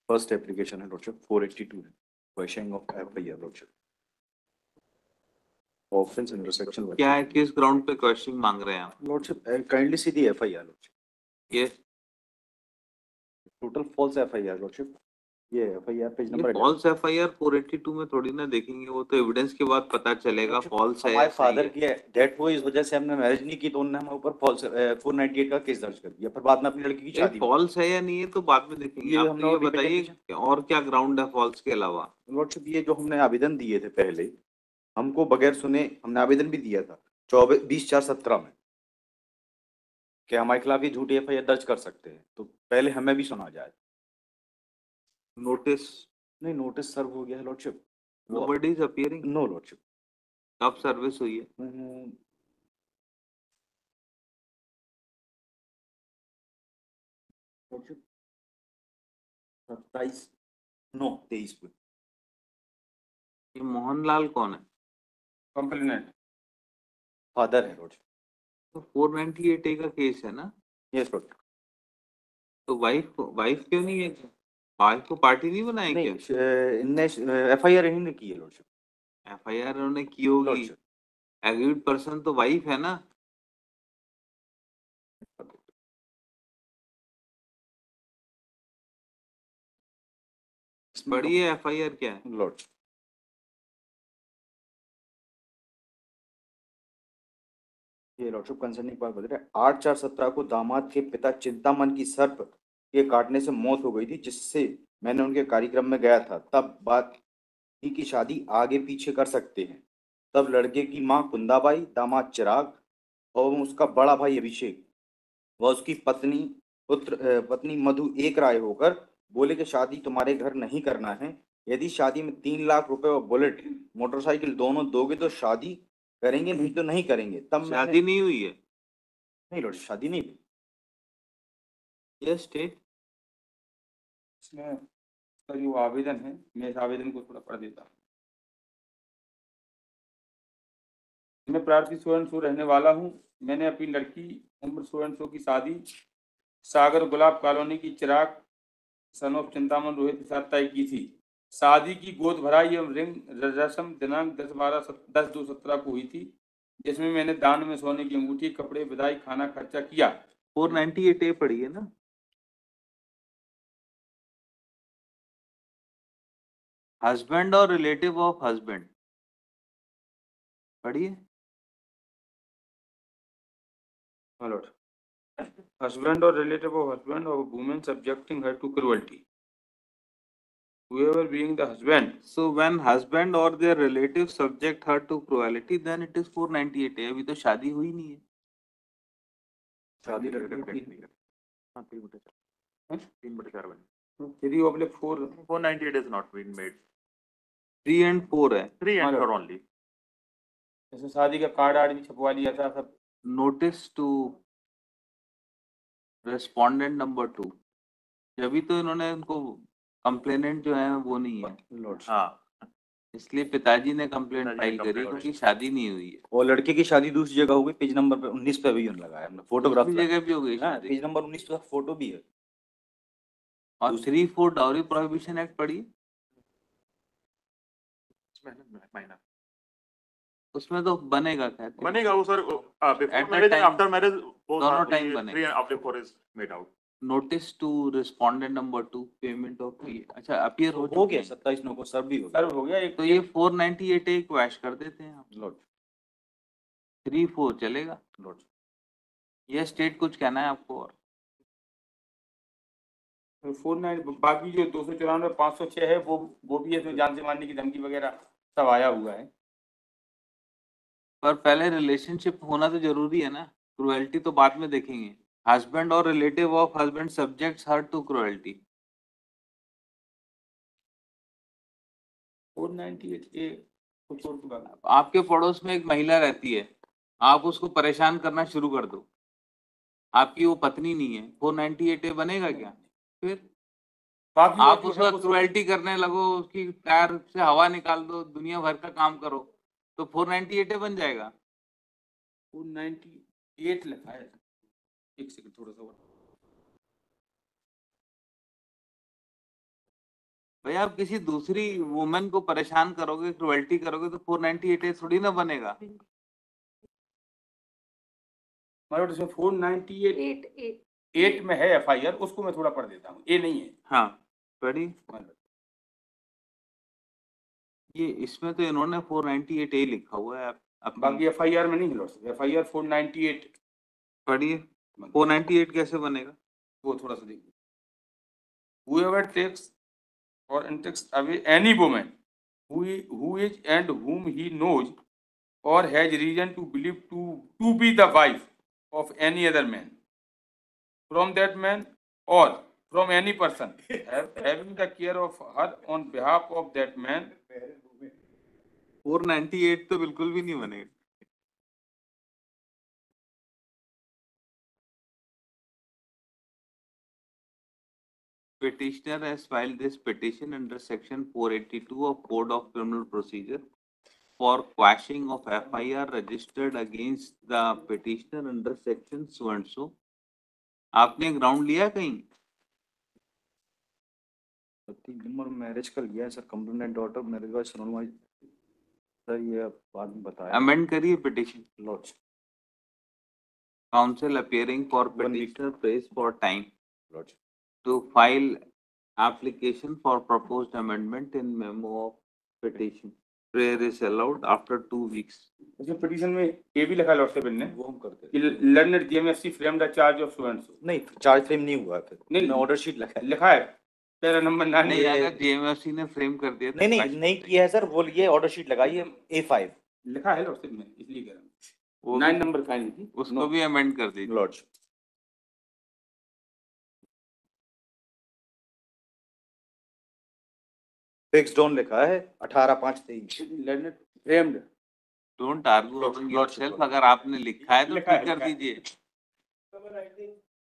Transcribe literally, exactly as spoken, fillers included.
First application है lordship four eighty two है, questioning of FIR lordship, offence intersection. क्या है, किस ग्राउंड पे क्वेश्चन मांग रहे हैं आप? Lordship kindly see the FIR lordship. ये टोटल फॉल्स एफआईआर लॉर्डशिप, ये FIR page number false FIR four eighty two में थोड़ी ना देखेंगे, वो तो एविडेंस के बाद पता चलेगा फॉल्स है। हमारे फादर की डेथ हुई, इस वजह से हमने मैरिज नहीं की, तो उन्होंने हमारे ऊपर फॉल्स फोर नाइंटी एट का केस दर्ज कर दिया। फिर बाद में अपनी लड़की की शादी फॉल्स है या नहीं है तो बाद में देखेंगे। ये आप हमने तो ये और बताइए और क्या ग्राउंड है फॉल्स के अलावा? लॉर्डशिप ये जो हमने आवेदन दिए थे पहले, हमको बगैर सुने हमने आवेदन भी दिया था चौबीस बीस चार सत्रह में कि हमारे खिलाफ ये झूठी एफआईआर दर्ज कर सकते हैं, तो पहले हमें भी सुना जाए। नोटिस नहीं, नोटिस सर्व हो गया है lordship. Nobody is appearing. No lordship. कब सर्विस हुई है? लॉर्डशिप सत्ताईस नो तेईस को। ये मोहनलाल कौन है? कंप्लेनेंट फादर है लॉर्डशिप। तो फोर नाइंटी एट ए का केस है ना? Yes lordship. तो वाइफ वाइफ क्यों नहीं है? वाइफ को पार्टी नहीं बनाए क्या? इनने एफआईआर इन्होंने की है लॉर्डशिप। एफआईआर उन्होंने की होगी, एग्रीड पर्सन तो वाइफ है ना। पढ़िए एफआईआर क्या है लॉर्ड। ये लॉर्डशिप कंसर्निंग बात बता रहे, आठ चार सत्रह को दामाद के पिता चिंतामन की सर्प के काटने से मौत हो गई थी, जिससे मैंने उनके कार्यक्रम में गया था। तब बात थी कि शादी आगे पीछे कर सकते हैं। तब लड़के की मां कुंदाबाई, दामाद चिराग और उसका बड़ा भाई अभिषेक व उसकी पत्नी पुत्र पत्नी मधु एक राय होकर बोले कि शादी तुम्हारे घर नहीं करना है। यदि शादी में तीन लाख रुपए और बुलेट मोटरसाइकिल दोनों दोगे तो शादी करेंगे, नहीं तो नहीं करेंगे। तब शादी नहीं हुई है? नहीं लॉर्ड, शादी नहीं हुई। ये स्टेट इसमें इसका जो आवेदन है, मैं इस आवेदन को थोड़ा पढ़ देता हूँ। मैं प्रार्थी सो एंड सो रहने वाला हूँ। मैंने अपनी लड़की उम्र सो एंड सो की शादी सागर गुलाब कॉलोनी की चिराग सन ऑफ चिंतामन रोहित के साथ तय की थी। शादी की गोद भराई एवं रिंग रस्म दिनांक दस बारह दस दो सत्रह को हुई थी, जिसमें मैंने दान में सोने की अंगूठी, कपड़े, विदाई, खाना खर्चा किया। फोर नाइंटी एट ए पढ़ी है ना? हस्बैंड और रिलेटिव ऑफ हस्बैंड पढ़िए। Husband or relative of husband of a woman subjecting her to cruelty. Whoever being the husband. So when husband or their relative subject her to cruelty, then it is four ninety eight है। अभी तो शादी हुई नहीं है। शादी हाँ तीन बटे चार तीन बटे चार बने three oblique four. four ninety-eight is not been made. Three and four है। Three and four only. जैसे शादी का कार्ड आर्ड भी छपवा लिया था सब। Notice to respondent number two, जब तो इन्होंने उनको कंप्लेनेंट जो है वो नहीं है लॉर्ड। हाँ, इसलिए पिताजी ने कंप्लेंट पिताजी फाइल ने करी complaint क्योंकि शादी नहीं हुई है। और लड़के की शादी दूसरी जगह हो गई, पेज नंबर पे उन्नीस पे भी लगाया हमने फोटोग्राफ। दूसरी जगह भी हो गई हाँ, शादी। पेज नंबर उन्नीस पे फोटो भी है। और three four dowry prohibition act पढ़िए। उसमें तो बनेगा क्या? बनेगा वो sir, At before that marriage and time, after marriage दोनों time बनेगा। three and after four is made out. Notice to respondent number two, payment of fee. अच्छा, अपीयर हो हो गया सत्ताईस नौ को सर भी हो गया। सर्व हो गया एक। तो ये फोर नाइंटी एट एक वैश कर देते हैं हम। लॉर्ड। थ्री फोर चलेगा। लॉर्ड। ये स्टेट कुछ कहना है आपको? और फोर नाइन बाकी जो दो सौ चौरानवे पाँच सौ छह है वो वो भी है, तो जान से मारने की धमकी वगैरह सब आया हुआ है। पर पहले रिलेशनशिप होना तो जरूरी है ना, क्रुएल्टी तो बाद में देखेंगे। हस्बैंड और relative of husband subjects her to cruelty. Four ninety eight A कुछ और की बात। आपके पड़ोस में एक महिला रहती है, आप उसको परेशान करना शुरू कर दो, आपकी वो पत्नी नहीं है, फोर नाइंटी एट ए बनेगा क्या? फिर बाकी आप उसका क्रुएल्टी करने लगो, उसकी टायर से हवा निकाल दो, दुनिया भर का काम करो, तो फोर नाइंटी एट ए बन जाएगा। फोर नाइंटी एट लिखा है, एक सेकंड थोड़ा सा। भाई आप किसी दूसरी वुमेन को परेशान करोगे, क्रुएल्टी करोगे तो फोर नाइंटी एट ए थोड़ी ना बनेगा। मतलब इसमें four ninety eight eight eight eight में है एफ आई आर, उसको मैं थोड़ा पढ़ देता हूँ, ए नहीं है। हाँ पढ़िए। मतलब ये इसमें तो इन्होंने फोर नाइंटी एट ए लिखा हुआ है। आप आप बाकी एफ आई आर में नहीं है, F I R four ninety eight. पढ़िए, फोर नाइंटी एट कैसे बनेगा? वो थोड़ा सा देखिए। Whoever takes or takes away any woman who is, who is and whom he knows or has reason to believe to to be the wife of any other man from that man or from any person have, having the care of her on behalf of that man four ninety eight तो बिल्कुल भी नहीं बनेगा। Petitioner has filed this petition under section four eighty-two of Code of Criminal Procedure for quashing of F I R registered against the petitioner under section so and so. आपने ground लिया कहीं? Number marriage का लिया है sir, complainant daughter marriage wise sir, sir ये बाद में बताया। अमेंड करिए petition. Lords Counsel appearing for One week. petitioner prays for time lords to file application for proposed amendment in memo of petition. Prayer is allowed after two weeks. इसमें petition में ये भी लिखा लॉर्ड साहब ने वो हम करते कि learned GMSC framed the charge of so and so. नहीं, चार्ज फ्रेम नहीं हुआ है फिर, नहीं, मैं ऑर्डर शीट लिखा है। लिखा है पैरा नंबर नाइन। नहीं, अगर जेएमएफसी ने फ्रेम कर दिया तो नहीं नहीं नहीं किया है सर, वो ये ऑर्डर शीट लगाई है ए फाइव। लिखा है लॉर्ड साहब में, इसलिए कह रहा हूँ। वो नाइन नंबर फाइन थी, उसको भी अमेंड कर दीजिए। लॉज फिक्स्ड ऑन लिखा है अठारह पाँच तेईस। Learned framed. Don't argue among yourself, अगर आपने लिखा है तो लिखा है, ठीक कर लिखा है। दीजिए।